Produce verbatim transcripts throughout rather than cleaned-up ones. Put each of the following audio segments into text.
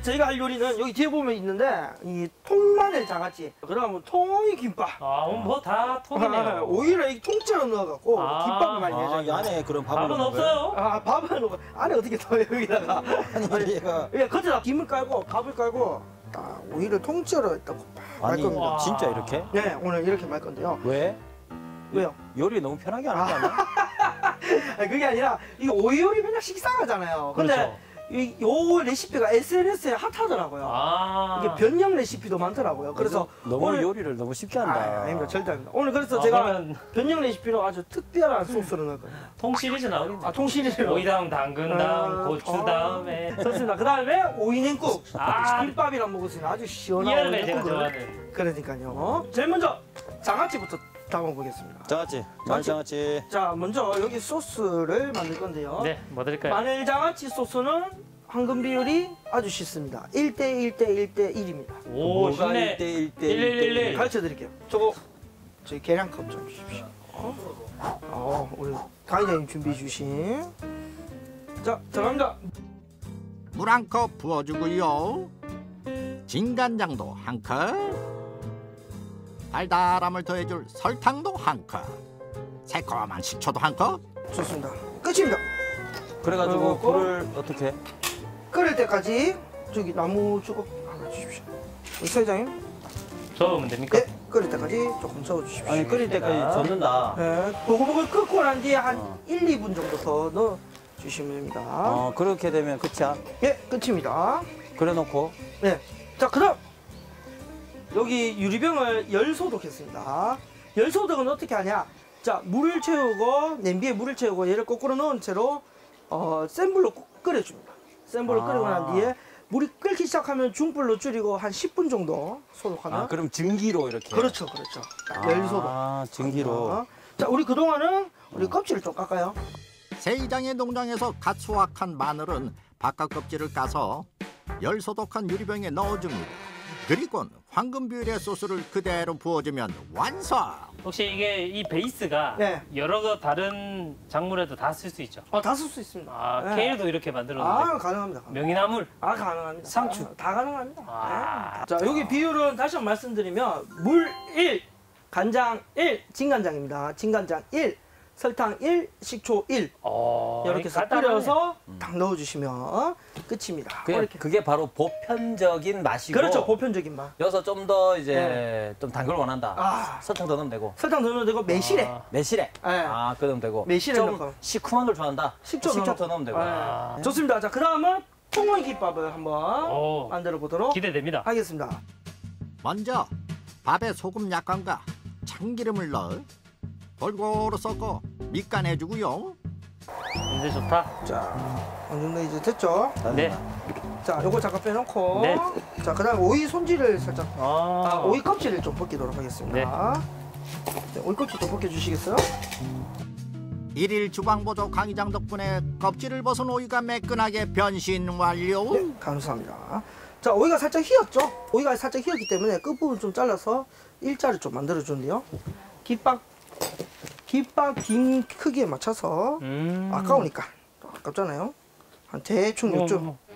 저희가 할 요리는 여기 뒤에 보면 있는데 이 통마늘 장아찌, 그다음 통이 김밥. 아, 뭐 다 통이네요. 아, 오히려 이 통째로 넣어갖고 아. 김밥을 많이 아, 이 해줘요. 안에 그런 밥은 밥은 없어요? 아, 밥은 없고 안에 어떻게 더 여기다가 아니 얘가 예, 겉에다 김을 깔고 밥을 깔고 딱 오이를 통째로 있다고 말 아니 겁니다. 진짜 이렇게? 네, 오늘 이렇게 말 건데요. 왜? 왜요? 요리 너무 편하게 하는 거 아니야? 아니, 그게 아니라 이 오이 요리 맨날 식상하잖아요. 근데 그렇죠. 이, 요 레시피가 에스엔에스에 핫하더라고요. 아. 이게 변형 레시피도 많더라고요. 그래서 너무 오늘 요리를 너무 쉽게 한다. 아, 아닙니다. 절대 아닙니다. 오늘 그래서 아, 제가 그러면 변형 레시피로 아주 특별한 소스를 넣을 거예요. 통 시리즈 나오겠네. 아, 통시리즈로. 오이 다음 당근 다음 아, 고추 어. 다음에 좋습니다. 그 다음에 오이냉국. 아. 김밥이랑 먹을 수 있는 아주 시원한 이열매 제가 오이냉국을. 좋아하는. 그러니까요. 제일 먼저 장아찌부터 담아보겠습니다. 장아찌, 말장아찌. 자, 먼저 여기 소스를 만들 건데요. 네, 뭐 드릴까요? 마늘 장아찌 소스는 황금 비율이 아주 쉽습니다. 일 대 일 대 일 대 일입니다. 오, 쉽네. 일 대 일 대 일 일 일 일. 일. 가르쳐 드릴게요. 저거 저희 계량컵 좀 주십시오. 어, 어 우리 강의자님 준비해 주신. 자, 들어갑니다. 물 한 컵 부어주고요. 진간장도 한 컵. 달달함을 더해줄 설탕도 한 컵. 새콤한 식초도 한 컵. 좋습니다. 끝입니다. 그래가지고 어, 불을 어떻게? 끓일 때까지 저기 나무 조각 하나 주십시오. 우리 사장님. 저으면 됩니까? 네, 끓일 때까지 조금 저어 주십시오. 아니 끓일 때까지 젓는다. 네, 보글보글 끓고 난 뒤에 한 어. 일, 이 분 정도 더 넣어 주시면 됩니다. 어 그렇게 되면 끝이야. 예, 끝입니다. 그래놓고 네. 자, 그다음 여기 유리병을 열 소독했습니다. 열 소독은 어떻게 하냐? 자, 물을 채우고 냄비에 물을 채우고 얘를 거꾸로 넣은 채로 어, 센 불로 끓여줍니다. 센 불로 아. 끓이고 난 뒤에 물이 끓기 시작하면 중불로 줄이고 한 십 분 정도 소독하면. 아 그럼 증기로 이렇게. 그렇죠, 그렇죠. 딱 열 소독. 아 증기로. 어. 자, 우리 그 동안은 우리 껍질을 좀 깎아요. 세이장의 농장에서 갓 수확한 마늘은 바깥 껍질을 까서 열 소독한 유리병에 넣어줍니다. 그리고 황금 비율의 소스를 그대로 부어주면 완성! 혹시 이게 이 베이스가 네. 여러 거 다른 작물에도 다 쓸 수 있죠? 아, 다 쓸 수 있습니다. 아, 네. 케일도 이렇게 만들었는데. 아, 가능합니다. 명이나물. 아, 가능합니다. 상추. 아, 다 가능합니다. 아. 네. 자, 여기 비율은 다시 한번 말씀드리면 물 일, 간장 일, 진간장입니다. 진간장 일, 설탕 일, 식초 일. 어, 이렇게 해서 간단하네. 끓여서 딱 넣어주시면 끝입니다. 그게, 이렇게. 그게 바로 보편적인 맛이고. 그렇죠, 보편적인 맛. 여기서 좀 더 이제 네. 좀 단 걸 원한다. 아. 설탕 더 넣으면 되고. 설탕 넣으면 되고 매실에. 아. 매실에. 네. 아, 그 넣으면 되고. 매실에 좀 넣고. 시큼한 걸 좋아한다. 식초, 더 넣으면 되고. 네. 아. 좋습니다. 자, 그 다음은 통오이 김밥을 한번 오. 만들어 보도록 기대됩니다. 하겠습니다. 먼저 밥에 소금 약간과 참기름을 넣어 골고루 섞어 밑간해주고요. 냄새 좋다. 자, 어느 정도 이제 됐죠? 네. 자, 요거 잠깐 빼놓고. 네. 자, 그 다음 오이 손질을 살짝. 아, 아, 오이 껍질을 좀 벗기도록 하겠습니다. 네. 오이 껍질 좀 벗겨주시겠어요? 일일 주방보조 강의장 덕분에 껍질을 벗은 오이가 매끈하게 변신 완료. 네, 감사합니다. 자, 오이가 살짝 휘었죠? 오이가 살짝 휘었기 때문에 끝부분 좀 잘라서 일자를 좀 만들어주는데요. 깃밥, 깃밥 긴 크기에 맞춰서 음. 아까우니까 아깝잖아요. 한 대충 어, 요쯤 어.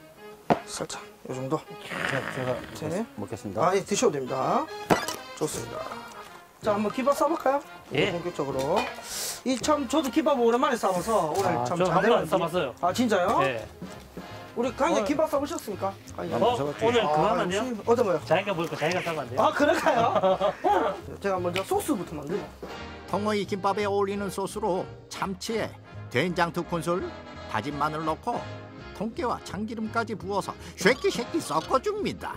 살짝 요 정도. 제가, 제가 네. 먹겠습니다. 아, 예, 드셔도 됩니다. 좋습니다. 자, 한번 기밥 싸볼까요? 예. 본격적으로. 이 참 저도 기밥 오랜만에 싸봐서 오늘 아, 참 저 잘 한 번도 안 되는지. 싸봤어요. 아, 진짜요? 네. 우리 강의 어. 기밥 싸보셨습니까? 강의. 어, 저것도 오늘 아, 그거 하면 안 돼요? 역시 어떤 거요? 자기가 볼 거 자기가 싸면 안 돼요? 아, 그럴까요? 제가 먼저 소스부터 만들어. 통오이 김밥에 어울리는 소스로 참치에 된장 두 큰술, 다진 마늘 넣고 통깨와 참기름까지 부어서 쉐끼쉐끼 섞어줍니다.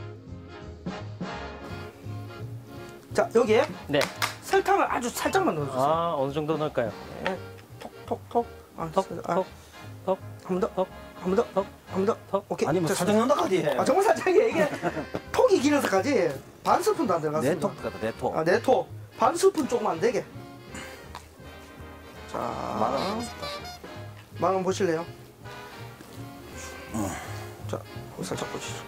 자, 여기에 네. 설탕을 아주 살짝만 넣어주세요. 아, 어느 정도 넣을까요? 네. 톡톡톡. 아, 톡, 아, 톡, 톡, 한 번 더. 톡, 한 번 더. 톡, 한 번 더. 톡. 오케이. 아니 뭐 됐습니다. 사정 넣는다까지 해. 아, 정말 살짝이에요. 이게 톡이 길어서까지 반 스푼도 안 내 들어갔습니다. 톡 같다, 내 톡. 아, 네 톡. 반 스푼 조금 안 되게. 자, 만원 먹고 싶다. 만원 보실래요? 자, 거기 살짝 보시죠.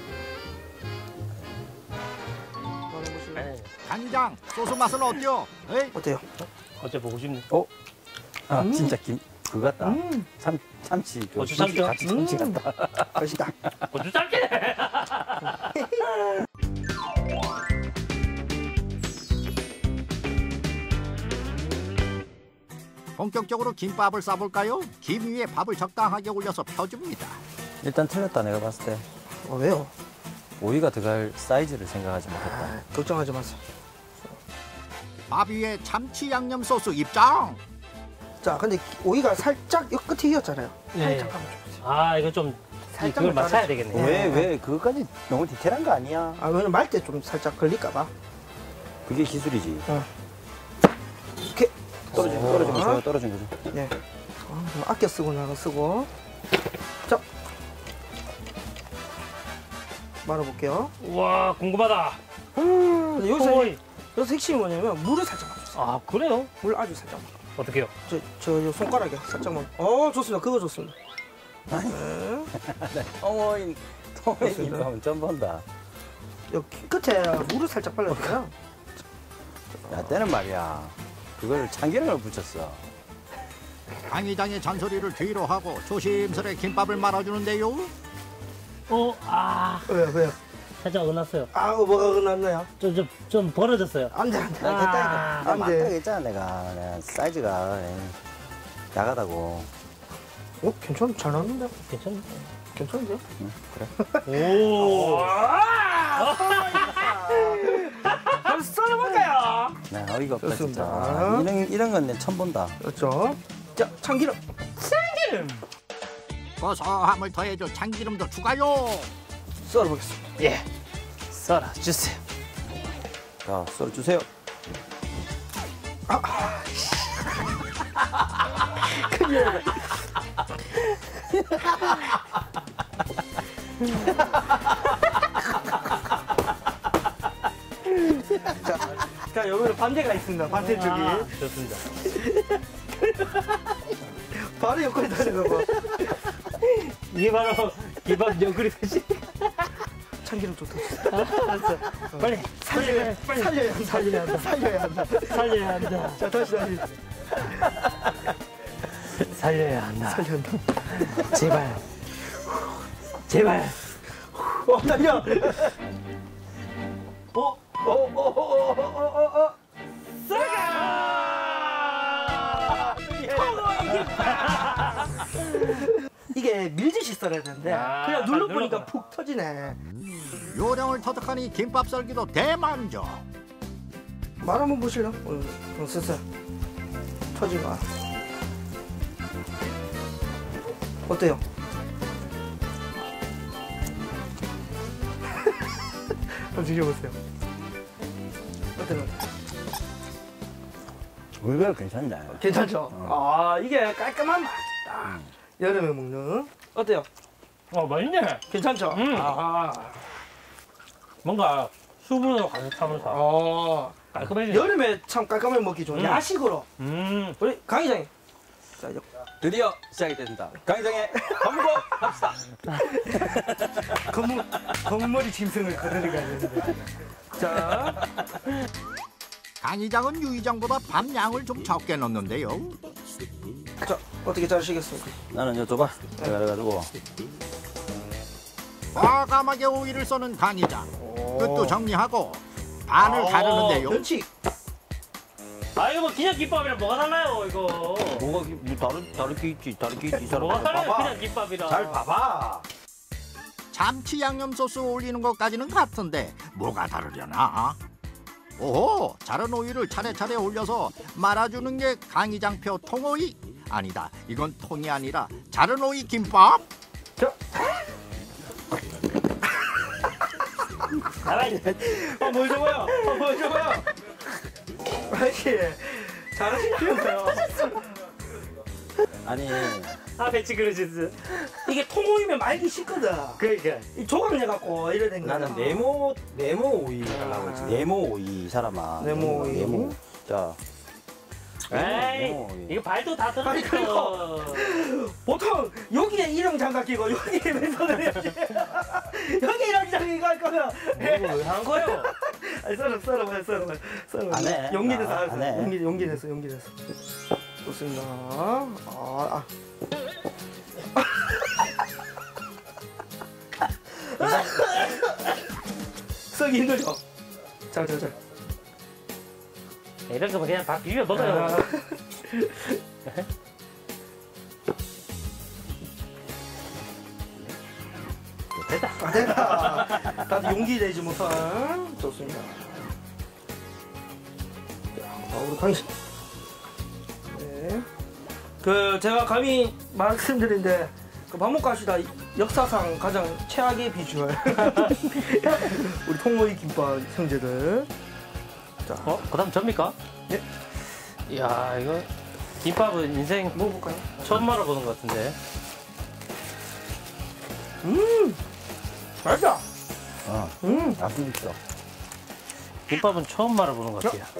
만원 보실래요? 아니, 간장, 소스 맛은 어때요? 에이? 어때요? 어째 보고 싶네. 어? 아 음. 진짜 김 그거 같다. 음, 참 참치. 그 고추 참치? 같이 참치 음. 같다. 맛있다. 고추 참깨. 본격적으로 김밥을 싸볼까요? 김 위에 밥을 적당하게 올려서 펴줍니다. 일단 틀렸다 내가 봤을 때. 어, 왜요? 오이가 들어갈 사이즈를 생각하지 못했다. 아, 걱정하지 마세요. 밥 위에 참치 양념 소스 입장. 자, 근데 오이가 살짝 요 끝에 휘었잖아요. 네. 살짝 한번 줘보세요. 아 이거 좀 살짝만 그걸 맞춰야 자르지. 되겠네. 왜 왜 그것까지 너무 디테일한 거 아니야? 아, 왜냐면 말 때 좀 살짝 걸릴까봐. 그게 기술이지. 이렇게. 떨어진 어. 떨어진 거 좋아요. 떨어진 거죠. 네. 어, 좀 아껴 쓰고 나가 쓰고. 자. 말아볼게요. 와 궁금하다. 근데 여기서, 어이. 여기서 핵심이 뭐냐면 물을 살짝만 주세요. 아 그래요? 물 아주 살짝만. 어떻게요? 저, 저, 요 손가락에 살짝만. 어, 좋습니다. 그거 좋습니다. 네. 통오이 통오이 그렇습니다. 김밥은 처음 본다. 여기 끝에 물을 살짝 발라주세요. 야 때는 말이야. 그걸 참기름을 붙였어. 강 이장의 잔소리를 뒤로 하고 조심스레 김밥을 말아주는데요. 어, 아 왜요, 왜요? 살짝 어났어요. 아, 뭐가 끝났나요? 좀 좀 좀 벌어졌어요. 안 돼, 안 돼. 아. 됐다, 이거. 아, 안 맞다 돼. 했잖아 내가. 내가 사이즈가 에이, 야하다고. 어, 괜찮, 잘 나왔는데? 괜찮네. 괜찮은데요? 응, 그래. 오. 한번 썰어볼까요? 네, 어이가 없다 좋습니다. 진짜. 이런 이런 건 내 처음 본다. 그렇죠. 자, 참기름. 고소함을 더해줄 참기름도 추가요. 썰어보겠습니다. 예. 썰어 주세요. 자, 썰어 주세요. 자, 자, 여기는 반대가 있습니다. 반대 쪽이. 아, 좋습니다. 바로 옆구리 다는 거 봐. 이게 바로 김밥 옆구리 사실. 참기름 좋다. 알았어. 빨리 살려야, 빨리 살려야 한다. 살려야 한다. 살려야 한다. 살려야 한다. 자, 다시, 다시. 살려야 한다. 살려야 한다. 제발. 제발. 어, 달려. 어, 어, 어, 어, 어, 어, 어, 어. 이게 밀듯이 썰어야 되는데 아, 그냥 눌러보니까 눌러봐. 푹 터지네. 요령을 터득하니 김밥 썰기도 대만족. 말 한번 보실래요? 어, 어, 쓰세요. 터진 거. 어때요? 한번 드셔보세요. 어때요? 의외로 괜찮네. 괜찮죠? 아, 이게 깔끔한 맛이다. 여름에 먹는. 어때요? 어 맛있네. 괜찮죠? 음. 아, 뭔가 수분으로 가득 차면서 어. 깔끔해지네. 여름에 참 깔끔하게 먹기 좋은 음. 야식으로. 음. 우리 강 이장님. 자, 이제 드디어 시작이 된다. 강의장의 건보 합시다. 건물, 건물이 짐승을 거느리고 가는데. 자, 강 이장은 유 이장보다 밥 양을 좀 적게 넣는데요. 자, 어떻게 자르시겠습니까? 나는 요 줘봐. 내가 그래가지고 과감하게 오이를 써는 강 이장. 끝도 정리하고 반을 가르는데요. 면치. 아 이거 뭐 그냥 김밥이랑 뭐가 달라요 이거. 뭐가 기- 뭐 다른 다른 게 있지. 다른 게 있지. 이 사람 뭐가 달라요 봐봐. 그냥 김밥이랑. 잘 봐봐. 참치 양념 소스 올리는 것까지는 같은데 뭐가 다르려나? 오호, 자른 오이를 차례차례 올려서 말아주는 게 강이장표 통오이? 아니다, 이건 통이 아니라 자른 오이 김밥? 자, 나가야 어, 뭘 줘봐요? 어, 뭘 줘봐요? 아이씨, 잘하시네요. 아니 아 배치 그러시스. 이게 통오이면 말기 쉽거든. 그러니까. 이 조각을 해갖고 이래 된 거야. 나는 네모 네모 오이 달라고 했지. 네모 오이 이 사람아. 네모 오이. 네모. 자. 에이 네모 오이. 이거 발도 다 아니, 들어있어. 보통 여기에 일형 장갑 끼고 여기에 맨손을 해야지. 여기 일형 장갑 이거 할 거면 이거 왜 한 거예요? 아니 썰어 썰어 봐 썰어 봐 썰어. 안 해. 용기 내서 아, 알았어. 안 해. 용기 용기 내서 용기 내서. 좋습니다. 아, 아. 쓰기 힘들죠? 자, 자, 자. 이런 거면 그냥 밥 비벼 먹어요. 아. 됐다. 아, 됐다. 다들 용기 내지 못한. 좋습니다. 자, 우리 강씨. 네. 그, 제가 감히 말씀드린데, 그 방목가시다 역사상 가장 최악의 비주얼. 우리 통오이 김밥 형제들. 자, 어? 그 다음 접니까? 예. 이야, 이거 김밥은 인생 먹어볼까요? 처음 말아보는 것 같은데. 음! 맛있다! 어, 음! 맛은 있어. 김밥은 처음 말아보는 것 같아요.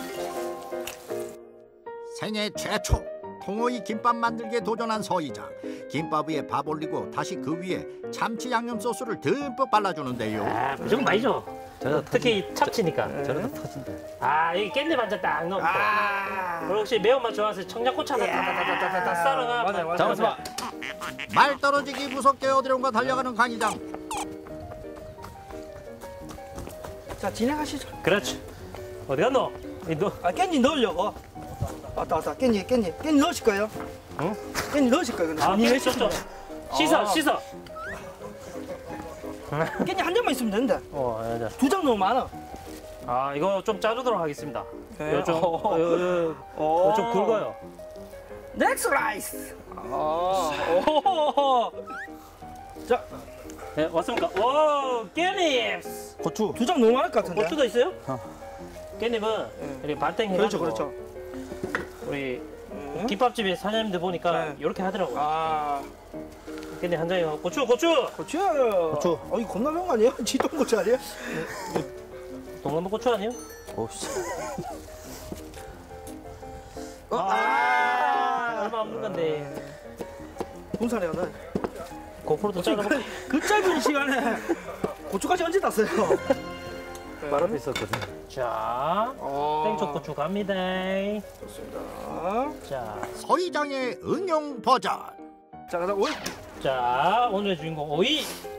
생애 최초 통오이 김밥 만들기에 도전한 서이장. 김밥 위에 밥 올리고 다시 그 위에 참치 양념 소스를 듬뿍 발라주는데요. 아, 그 정도 아니죠? 저러다 특히 참치니까. 네. 저러다 터진다. 아, 여기 깻잎 한 잔 딱 넣고. 아! 그리고 혹시 매운맛 좋아해서 청양고추 하나 따다다다다다 썰어가. 맞아요, 맞아요. 잠깐만. 말 떨어지기 무섭게 어디론가 달려가는 강이장. 자, 진행하시죠. 그렇지. 어디 갔노? 이 너. 아, 깻잎 넣으려고. 왔다, 왔다. 깻잎, 깻잎. 깻잎 넣으실 거예요? 응? 깻잎 넣으실 거예요, 근데. 아, 깻잎 깻잎 좀. 씻어, 아. 씻어. 깻잎 한 장만 있으면 되는데. 어, 맞아. 두 장 너무 많아. 아, 이거 좀 자르도록 하겠습니다. 네. 이거 좀, 어. 어, 이거, 이거 좀 굵어요. 넥스 라이스. 아, 오. 자, 네, 왔습니까? 오, 깻잎. 고추. 두 장 너무 많을 것 같은데. 고추도 있어요? 어. 깻잎은 네. 이렇게 반땡 그렇죠, 해가지고 그렇죠. 우리 음. 김밥집에 사장님들 보니까 네. 이렇게 하더라고요. 아, 깻잎 한 장에 고추, 고추. 고추. 고추. 어, 이거 겁나 매운 거 아니에요? 지동 고추 아니에요? 동남아 고추 아니에요? 오씨. 어? 아, 얼마 없는 건데. 군산에 오늘. 고프로도 잘라볼까? 그 짧은 시간에 고추까지 언제 땄어요? 말 앞에 있었거든. 자, 어. 땡초 고추 갑니다. 좋습니다. 자, 서이장의 응용 버전. 자, 그다음 오이. 자, 오늘의 주인공 오이.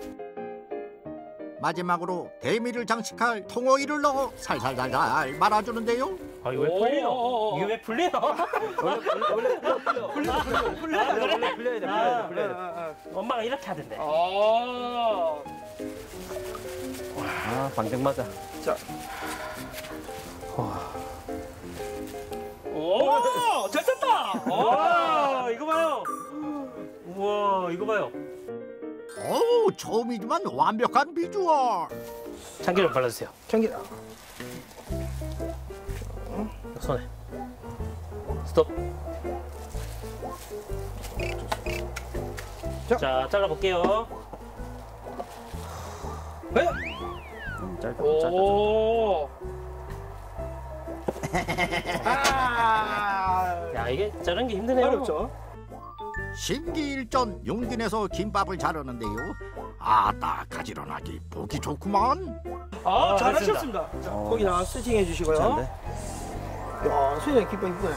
마지막으로 대미를 장식할 통오이를 넣어 살살살살 말아주는데요. 아, 이거 왜 오, 풀리노? 오, 오. 이게 왜 풀리노? 원래 원래 풀려 풀려 풀려야 돼, 풀려야 돼. 그래? 풀려야 돼 아, 풀려야 돼 풀려야 돼. 아, 엄마가 이렇게 하던데. 아. 아 방정 맞아. 자. 오, 잘 탔다. 와, 이거 봐요. 우와, 이거 봐요. 어우 처음이지만 완벽한 비주얼. 참기름 발라주세요. 경기. 손에. 스톱. 자. 자, 잘라볼게요. 네. 음, 짧다 짧다. 오. 아. 야, 이게 자르는 게 힘드네요. 어렵죠? 심기일전 용기 내서 김밥을 자르는데요. 아따 가지런하기 보기 좋구만. 아, 아, 잘하셨습니다. 자, 어. 거기다 세팅해 주시고요. 괜찮은데? 야, 수현이 기뻐 이쁘네.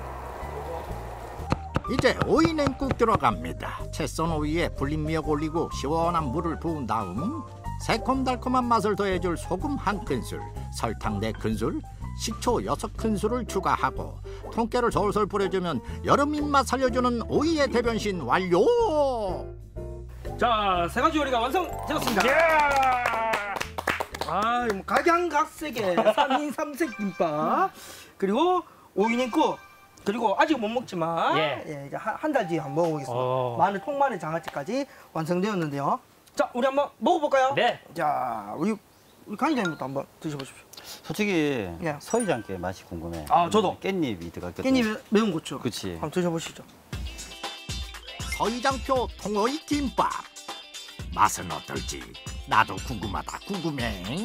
이제 오이 냉국 들어갑니다. 채 썬 오이에 불린 미역 올리고 시원한 물을 부은 다음 새콤달콤한 맛을 더해줄 소금 한 큰술, 설탕 네 큰술, 식초 여섯 큰술을 추가하고 통깨를 솔솔 뿌려주면 여름 입맛 살려주는 오이의 대변신 완료. 자, 세 가지 요리가 완성되었습니다. 아, 뭐 각양각색의 삼인 삼색 김밥, 그리고 오이냉국, 그리고 아직 못 먹지만 예. 예, 이제 한 달 뒤에 한번 먹어보겠습니다. 어. 마늘 통마늘 장아찌까지 완성되었는데요. 자, 우리 한번 먹어볼까요? 네. 자, 우리 우리 강의장님부터 한번 드셔보십시오. 솔직히 예. 서이장께 맛이 궁금해. 아, 저도. 깻잎이 들어갔거든. 깻잎에 매운 고추. 그치. 한번 드셔보시죠. 서이장표 통오이 김밥 맛은 어떨지 나도 궁금하다 궁금해.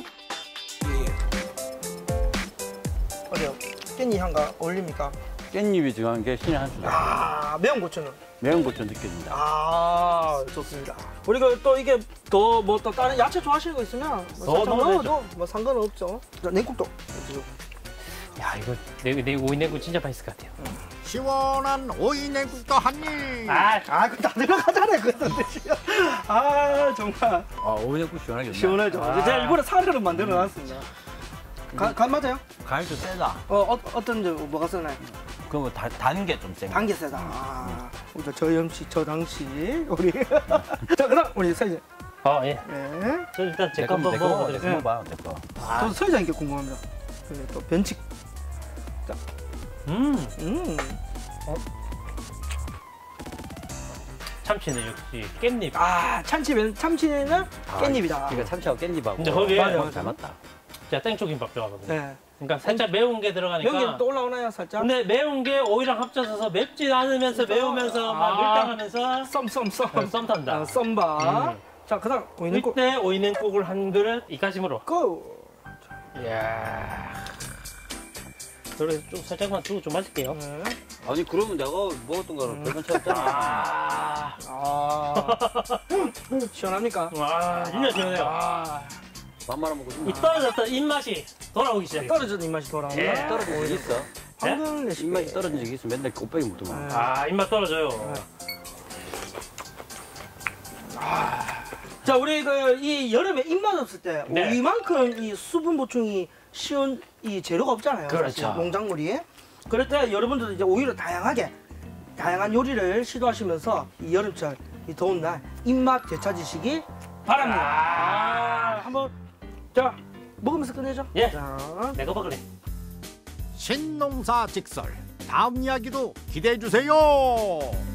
어때요? 깻잎 향과 어울립니까? 깻잎이 들어간 게 신의 한 수다. 아, 매운 고추는? 매운 고추 느껴진다. 아, 좋습니다. 우리가 또 이게 더 뭐 또 다른 야채 좋아하시는 거 있으면 뭐 더 살짝 넣으면 넣어도 뭐 상관은 없죠. 자, 냉국도. 야 이거 내, 내 오이 냉국 진짜 맛있을 것 같아요. 시원한 오이 냉국도 한입. 아, 아, 그거 다 들어가잖아요, 그거. 아, 정말. 아 오이냉국 시원하게. 시원하죠. 아. 제가 일부러 사르를 만들어 놨습니다. 간, 간 맞아요? 간이 좀 세다. 어, 어 어떤 점 뭐가 쓰나요? 그러면 단게 좀 세. 단계 세다. 아, 우리 저 염씨, 저 당씨, 우리. 자, 그다음 우리 서희장. 어 예. 네. 저 일단 제 거 내거 한번 내거 먹어보겠습니다. 먹어봐 내 거. 아, 저도 서희장님께 궁금합니다. 그리고 또 벤치. 음, 음. 참치는 역시 깻잎. 아, 참치면 참치는 깻잎이다. 그러니까 참치하고 깻잎하고. 근데 거기에 맞아요. 잘 맞다. 제가 땡초김밥 좋아하거든요. 네. 그러니까 살짝 매운 게 들어가니까. 연기 또 올라오나요, 살짝? 근데 매운 게 오이랑 합쳐져서 맵지 않으면서 매우면서 막 아. 밀당하면서 썸, 썸, 썸. 어, 썸 탄다. 아, 썸바. 음. 자, 그다음 오이는 꼭. 이때 오이 냉국을 한 그릇 이까심으로. 고. 이야. 그래 좀 살짝만 두고 좀 마실게요. 네. 아니 그러면 내가 먹었던 거랑 별반 차이 없잖아. 아, 아. 시원합니까? 와 진짜 시원해요. 아. 밥 말아 먹고 싶나? 이 떨어졌던 입맛이 돌아오기 시작해. 떨어진 입맛이 돌아온다. 예. 떨어진 적 있어? 황금 레시피. 입맛이 떨어진 적 있어? 맨날 곱빼기 먹더만. 네. 아 입맛 떨어져요. 자, 우리 그 이 여름에 입맛 없을 때 네. 오이만큼 이 수분 보충이 쉬운 이 재료가 없잖아요. 그렇죠. 사실 농작물이. 그럴 때 여러분들도 이제 오이를 다양하게 다양한 요리를 시도하시면서 이 여름철 이 더운 날 입맛 되찾으시기 바랍니다. 아, 한번 자 먹으면서 끝내죠. 예. 자. 내가 먹으래. 신농사 직설. 다음 이야기도 기대해 주세요.